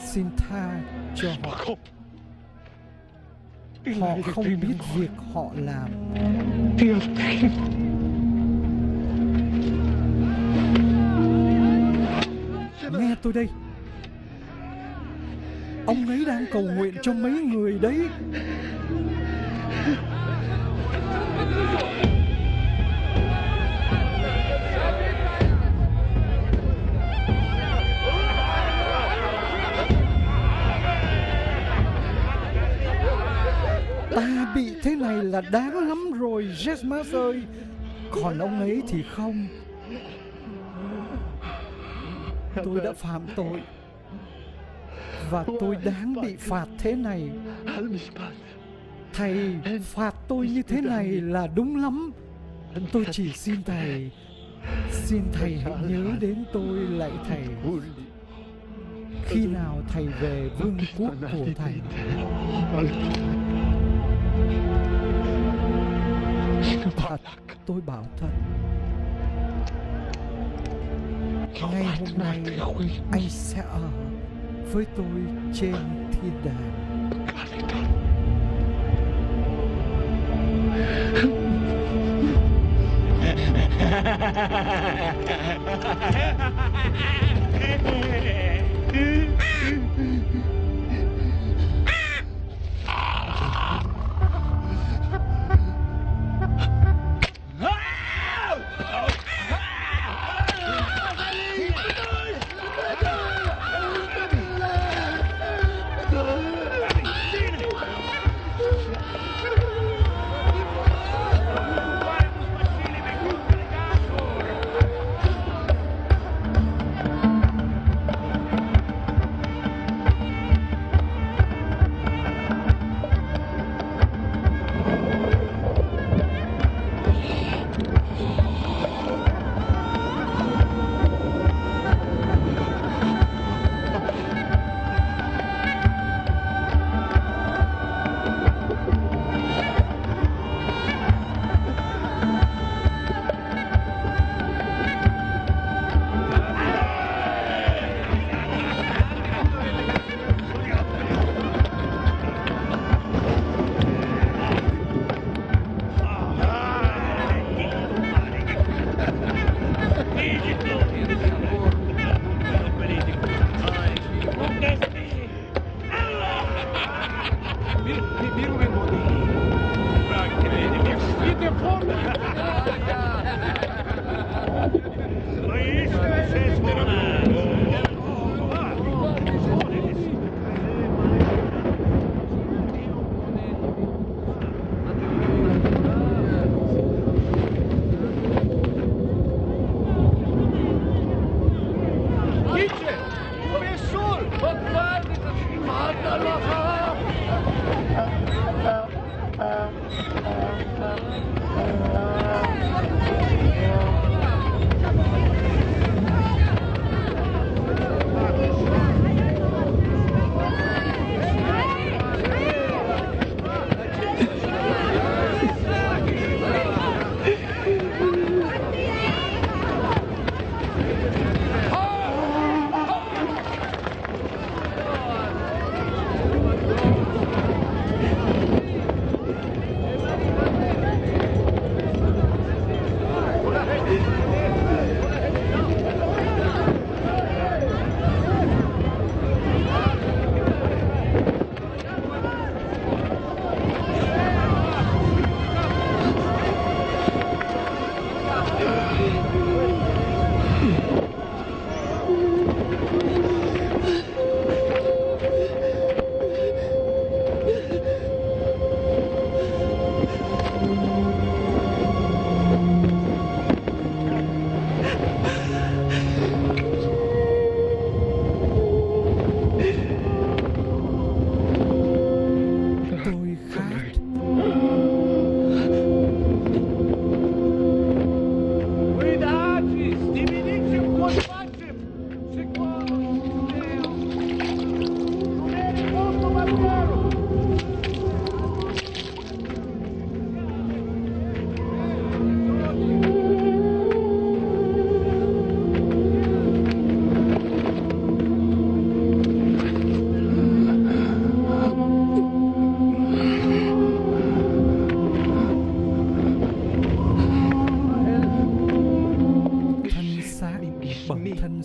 xin tha cho họ. Họ không biết việc họ làm. Nghe tôi đây. Ông ấy đang cầu nguyện cho mấy người đấy. Ta bị thế này là đáng lắm rồi, Jesmas ơi. Còn ông ấy thì không. Tôi đã phạm tội và tôi đáng bị phạt thế này. Thầy phạt tôi như thế này là đúng lắm. Tôi chỉ xin thầy hãy nhớ đến tôi, lạy thầy. Khi nào thầy về vương quốc của thầy? Thật, tôi bảo thật, ngày hôm nay anh sẽ ở với tôi trên thiên đàng.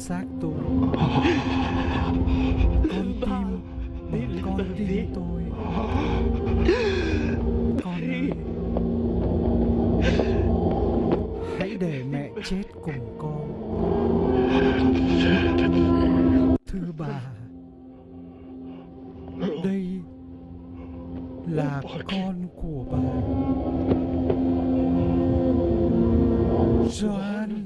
xác tôi. Con tim tôi. Con ơi, hãy để mẹ chết cùng con. Thưa bà, đây là con của bà. Doan,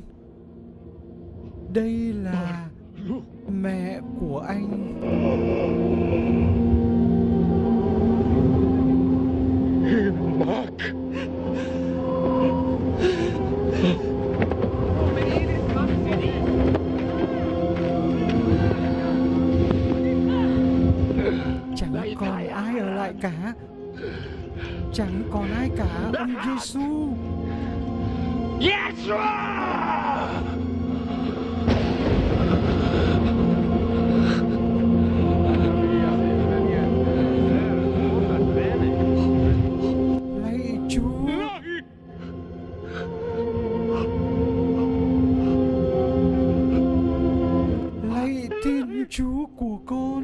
đây là mẹ của anh. Mark. Chẳng còn ai ở lại cả. Chẳng còn ai cả, ông Giêsu. Yeshua! Lạy Chúa. Lạy Thiên Chúa của con.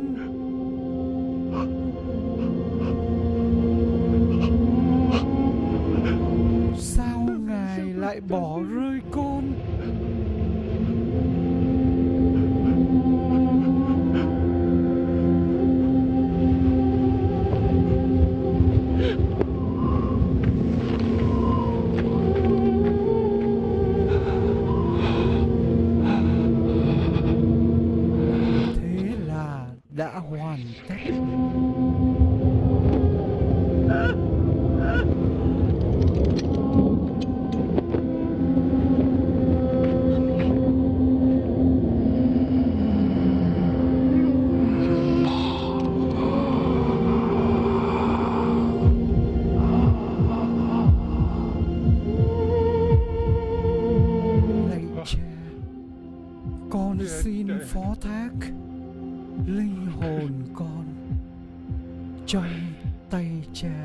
Sao Ngài lại bỏ rơi con? Thế là đã hoàn tất. Lạy Cha, con xin phó thác linh hồn con trong tay Cha.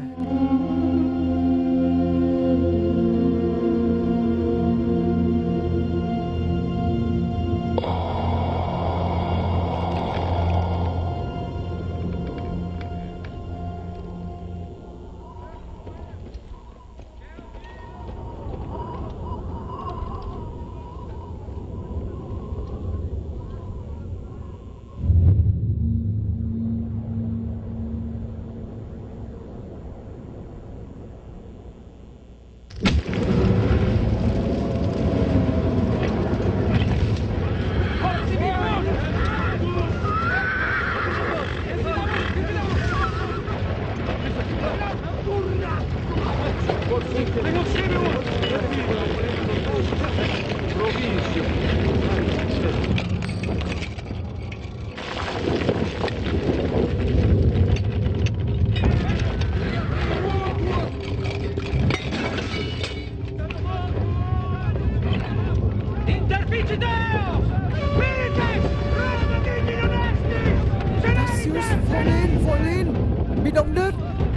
Cassius, vội lên, bị động đất.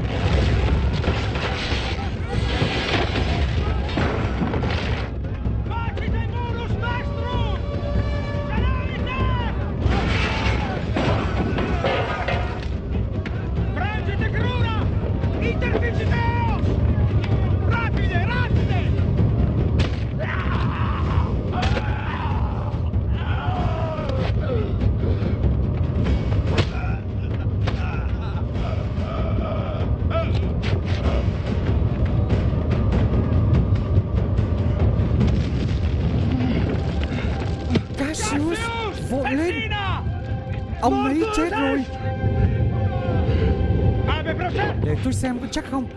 Cassius, vội lên, ông ấy chết rồi. Để tôi xem có chắc không.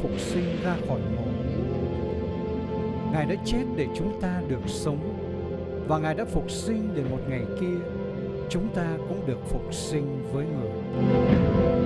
phục sinh ra khỏi mộ. Ngài đã chết để chúng ta được sống, và Ngài đã phục sinh để một ngày kia chúng ta cũng được phục sinh với Người.